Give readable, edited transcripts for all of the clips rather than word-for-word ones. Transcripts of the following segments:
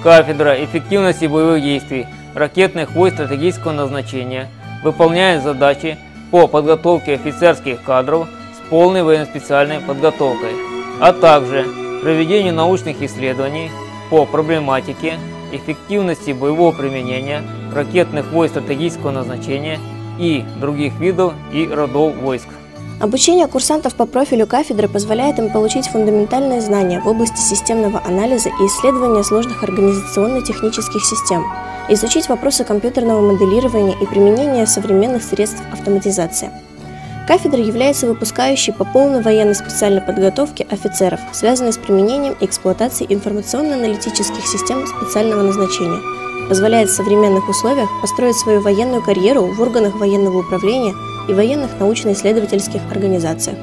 Кафедра эффективности боевых действий ракетных войск стратегического назначения выполняет задачи по подготовке офицерских кадров с полной военно-специальной подготовкой, а также проведению научных исследований по проблематике эффективности боевого применения ракетных войск стратегического назначения и других видов и родов войск. Обучение курсантов по профилю кафедры позволяет им получить фундаментальные знания в области системного анализа и исследования сложных организационно-технических систем, изучить вопросы компьютерного моделирования и применения современных средств автоматизации. Кафедра является выпускающей по полной военно-специальной подготовке офицеров, связанной с применением и эксплуатацией информационно-аналитических систем специального назначения, позволяет в современных условиях построить свою военную карьеру в органах военного управления и военных научно-исследовательских организациях.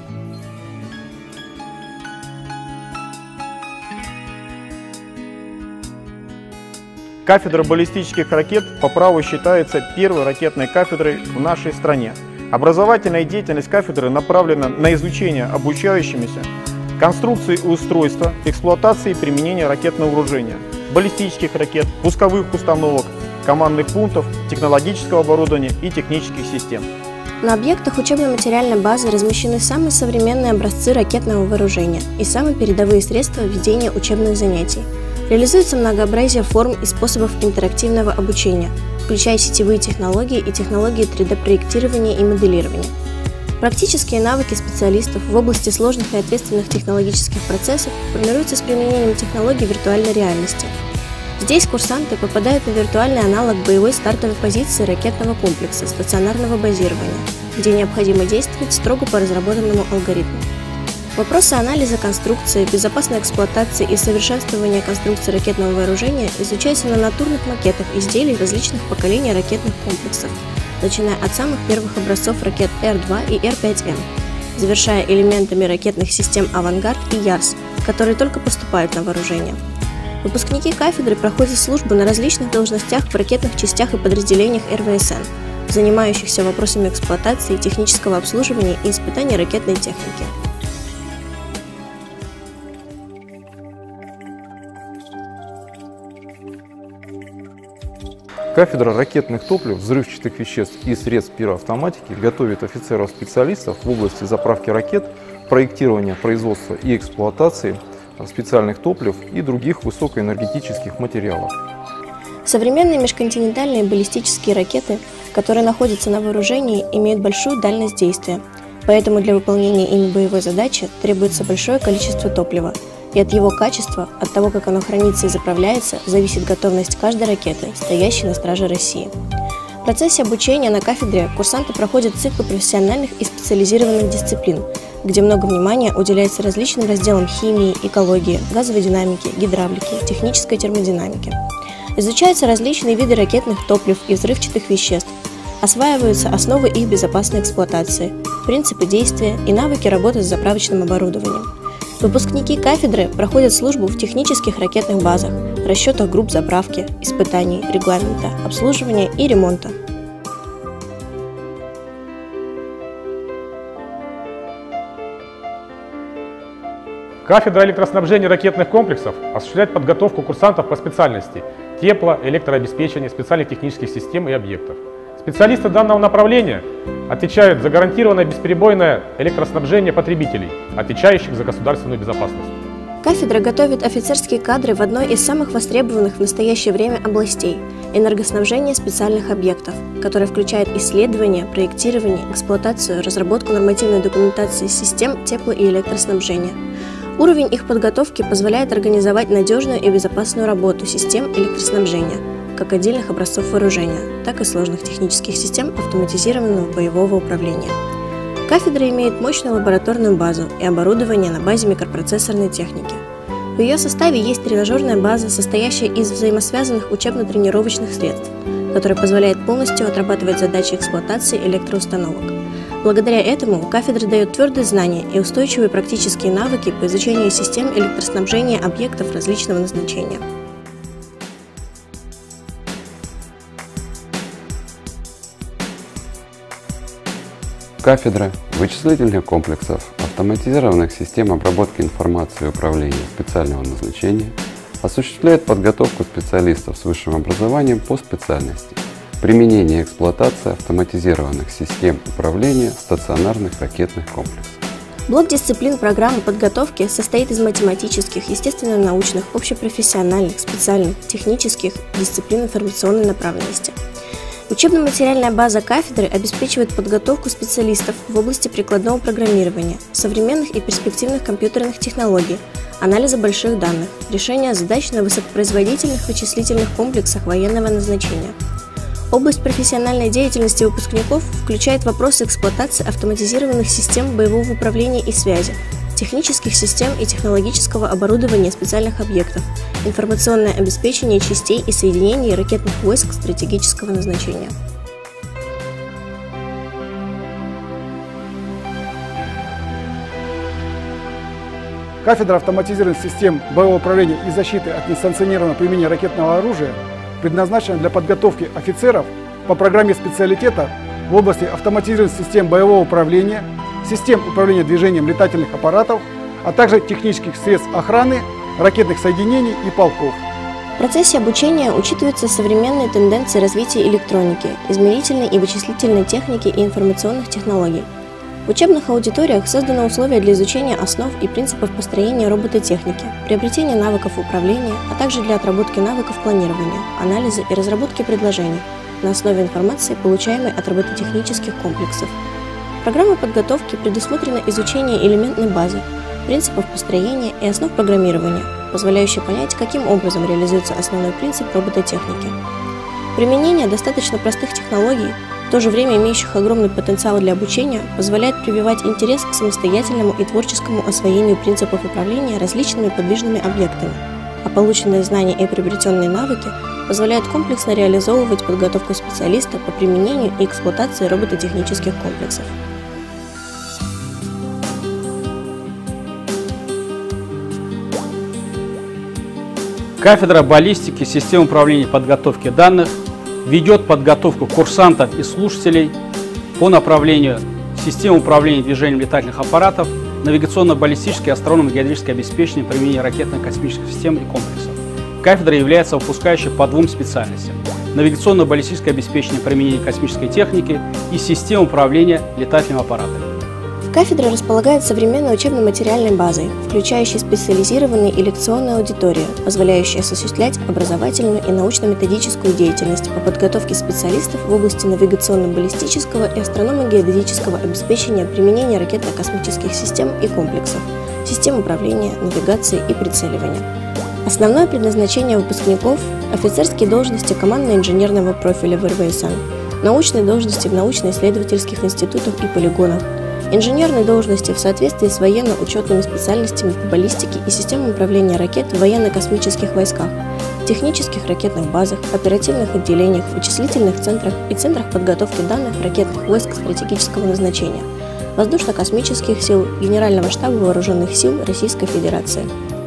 Кафедра баллистических ракет по праву считается первой ракетной кафедрой в нашей стране. Образовательная деятельность кафедры направлена на изучение обучающимися конструкции и устройства, эксплуатации и применения ракетного вооружения, баллистических ракет, пусковых установок, командных пунктов, технологического оборудования и технических систем. На объектах учебно-материальной базы размещены самые современные образцы ракетного вооружения и самые передовые средства ведения учебных занятий. Реализуется многообразие форм и способов интерактивного обучения, включая сетевые технологии и технологии 3D-проектирования и моделирования. Практические навыки специалистов в области сложных и ответственных технологических процессов формируются с применением технологий виртуальной реальности. Здесь курсанты попадают на виртуальный аналог боевой стартовой позиции ракетного комплекса стационарного базирования, где необходимо действовать строго по разработанному алгоритму. Вопросы анализа конструкции, безопасной эксплуатации и совершенствования конструкции ракетного вооружения изучаются на натурных макетах изделий различных поколений ракетных комплексов, начиная от самых первых образцов ракет Р-2 и Р-5М, завершая элементами ракетных систем «Авангард» и «Ярс», которые только поступают на вооружение. Выпускники кафедры проходят службу на различных должностях в ракетных частях и подразделениях РВСН, занимающихся вопросами эксплуатации, технического обслуживания и испытаний ракетной техники. Кафедра ракетных топлив, взрывчатых веществ и средств пироавтоматики готовит офицеров-специалистов в области заправки ракет, проектирования, производства и эксплуатации специальных топлив и других высокоэнергетических материалов. Современные межконтинентальные баллистические ракеты, которые находятся на вооружении, имеют большую дальность действия, поэтому для выполнения ими боевой задачи требуется большое количество топлива, и от его качества, от того, как оно хранится и заправляется, зависит готовность каждой ракеты, стоящей на страже России. В процессе обучения на кафедре курсанты проходят цикл профессиональных и специализированных дисциплин, где много внимания уделяется различным разделам химии, экологии, газовой динамики, гидравлики, технической термодинамики. Изучаются различные виды ракетных топлив и взрывчатых веществ, осваиваются основы их безопасной эксплуатации, принципы действия и навыки работы с заправочным оборудованием. Выпускники кафедры проходят службу в технических ракетных базах, расчетах групп заправки, испытаний, регламента, обслуживания и ремонта. Кафедра электроснабжения ракетных комплексов осуществляет подготовку курсантов по специальности тепло, электрообеспечение, специальных технических систем и объектов. Специалисты данного направления отвечают за гарантированное бесперебойное электроснабжение потребителей, отвечающих за государственную безопасность. Кафедра готовит офицерские кадры в одной из самых востребованных в настоящее время областей – энергоснабжения специальных объектов, которая включает исследование, проектирование, эксплуатацию, разработку нормативной документации систем тепло- и электроснабжения. Уровень их подготовки позволяет организовать надежную и безопасную работу систем электроснабжения, как отдельных образцов вооружения, так и сложных технических систем автоматизированного боевого управления. Кафедра имеет мощную лабораторную базу и оборудование на базе микропроцессорной техники. В ее составе есть тренажерная база, состоящая из взаимосвязанных учебно-тренировочных средств, которая позволяет полностью отрабатывать задачи эксплуатации электроустановок. Благодаря этому кафедра дает твердые знания и устойчивые практические навыки по изучению систем электроснабжения объектов различного назначения. Кафедра вычислительных комплексов, автоматизированных систем обработки информации и управления специального назначения, осуществляет подготовку специалистов с высшим образованием по специальности, применение и эксплуатация автоматизированных систем управления стационарных ракетных комплексов. Блок дисциплин программы подготовки состоит из математических, естественно-научных, общепрофессиональных, специальных, технических дисциплин информационной направленности. Учебно-материальная база кафедры обеспечивает подготовку специалистов в области прикладного программирования, современных и перспективных компьютерных технологий, анализа больших данных, решения задач на высокопроизводительных вычислительных комплексах военного назначения. Область профессиональной деятельности выпускников включает вопросы эксплуатации автоматизированных систем боевого управления и связи, технических систем и технологического оборудования специальных объектов, информационное обеспечение частей и соединений ракетных войск стратегического назначения. Кафедра автоматизированных систем боевого управления и защиты от несанкционированного применения ракетного оружия предназначена для подготовки офицеров по программе специалитета в области автоматизированных систем боевого управления, систем управления движением летательных аппаратов, а также технических средств охраны, ракетных соединений и полков. В процессе обучения учитываются современные тенденции развития электроники, измерительной и вычислительной техники и информационных технологий. В учебных аудиториях созданы условия для изучения основ и принципов построения робототехники, приобретения навыков управления, а также для отработки навыков планирования, анализа и разработки предложений на основе информации, получаемой от робототехнических комплексов. В программе подготовки предусмотрено изучение элементной базы, принципов построения и основ программирования, позволяющие понять, каким образом реализуется основной принцип робототехники. Применение достаточно простых технологий, в то же время имеющих огромный потенциал для обучения, позволяет прививать интерес к самостоятельному и творческому освоению принципов управления различными подвижными объектами, а полученные знания и приобретенные навыки позволяют комплексно реализовывать подготовку специалиста по применению и эксплуатации робототехнических комплексов. Кафедра баллистики, систем управления и подготовки данных ведет подготовку курсантов и слушателей по направлению систем управления движением летательных аппаратов, навигационно-баллистическое, астрономо-геодезическое обеспечение применения ракетных космических систем и комплексов. Кафедра является выпускающей по двум специальностям – навигационно-баллистическое обеспечение применения космической техники и систем управления летательными аппаратами. Кафедра располагает современной учебно-материальной базой, включающей специализированные и лекционные аудитории, позволяющие осуществлять образовательную и научно-методическую деятельность по подготовке специалистов в области навигационно-баллистического и астрономо-геодезического обеспечения применения ракетно-космических систем и комплексов, систем управления, навигации и прицеливания. Основное предназначение выпускников – офицерские должности командно-инженерного профиля в РВСН, научные должности в научно-исследовательских институтах и полигонах, инженерные должности в соответствии с военно-учетными специальностями по баллистике и системам управления ракет в военно-космических войсках, технических ракетных базах, оперативных отделениях, вычислительных центрах и центрах подготовки данных ракетных войск стратегического назначения, воздушно-космических сил, Генерального штаба Вооруженных сил Российской Федерации.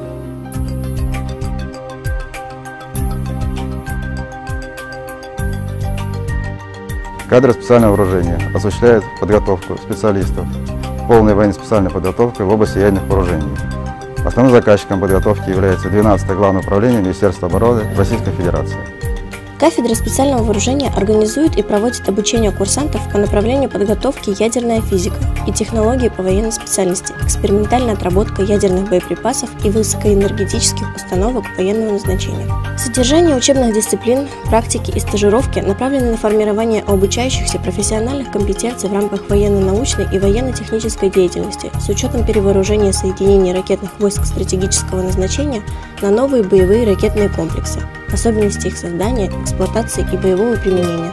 Кадры специального вооружения осуществляют подготовку специалистов полной военно-специальной подготовкой в области ядерных вооружений. Основным заказчиком подготовки является 12-е Главное управление Министерства обороны Российской Федерации. Кафедра специального вооружения организует и проводит обучение курсантов по направлению подготовки ядерная физика и технологии по военной специальности, экспериментальная отработка ядерных боеприпасов и высокоэнергетических установок военного назначения. Содержание учебных дисциплин, практики и стажировки направлены на формирование обучающихся профессиональных компетенций в рамках военно-научной и военно-технической деятельности с учетом перевооружения соединений ракетных войск стратегического назначения на новые боевые ракетные комплексы, особенности их создания, эксплуатации и боевого применения.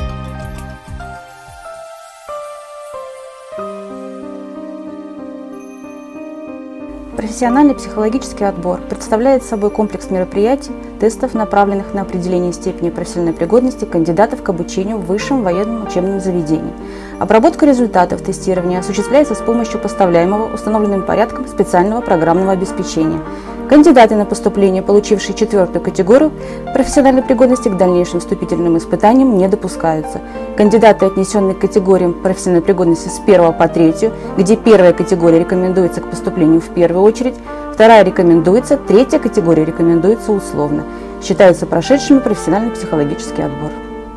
Профессиональный психологический отбор представляет собой комплекс мероприятий, тестов, направленных на определение степени профессиональной пригодности кандидатов к обучению в высшем военном учебном заведении. Обработка результатов тестирования осуществляется с помощью поставляемого установленным порядком специального программного обеспечения. Кандидаты на поступление, получившие 4-ю категорию профессиональной пригодности, к дальнейшим вступительным испытаниям не допускаются. Кандидаты, отнесенные к категориям профессиональной пригодности с 1 по 3, где 1-я категория рекомендуется к поступлению в первую очередь, вторая рекомендуется, третья категория рекомендуется условно. Считаются прошедшими профессиональный психологический отбор.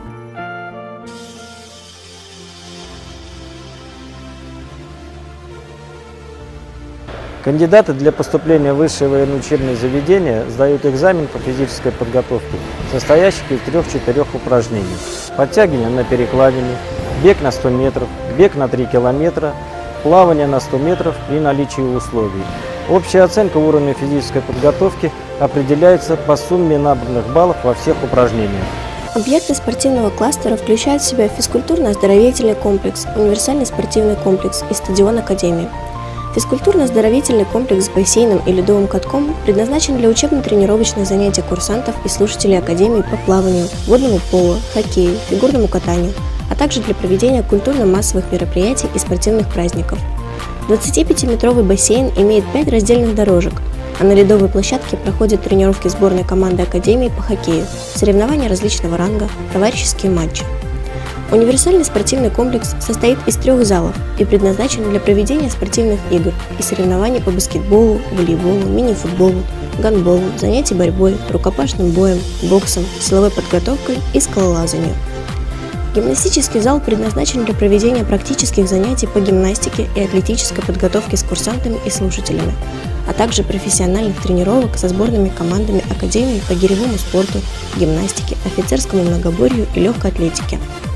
Кандидаты для поступления в высшее военное учебное заведение сдают экзамен по физической подготовке, состоящий из 3-4 упражнений. Подтягивание на перекладине, бег на 100 метров, бег на 3 километра, плавание на 100 метров при наличии условий. Общая оценка уровня физической подготовки определяется по сумме набранных баллов во всех упражнениях. Объекты спортивного кластера включают в себя физкультурно-оздоровительный комплекс, универсальный спортивный комплекс и стадион Академии. Физкультурно-оздоровительный комплекс с бассейном и ледовым катком предназначен для учебно-тренировочных занятий курсантов и слушателей Академии по плаванию, водному поло, хоккею, фигурному катанию, а также для проведения культурно-массовых мероприятий и спортивных праздников. 25-метровый бассейн имеет 5 раздельных дорожек, а на ледовой площадке проходят тренировки сборной команды Академии по хоккею, соревнования различного ранга, товарищеские матчи. Универсальный спортивный комплекс состоит из 3 залов и предназначен для проведения спортивных игр и соревнований по баскетболу, волейболу, мини-футболу, гандболу, занятий борьбой, рукопашным боем, боксом, силовой подготовкой и скалолазанию. Гимнастический зал предназначен для проведения практических занятий по гимнастике и атлетической подготовке с курсантами и слушателями, а также профессиональных тренировок со сборными командами Академии по гиревому спорту, гимнастике, офицерскому многоборью и легкой атлетике.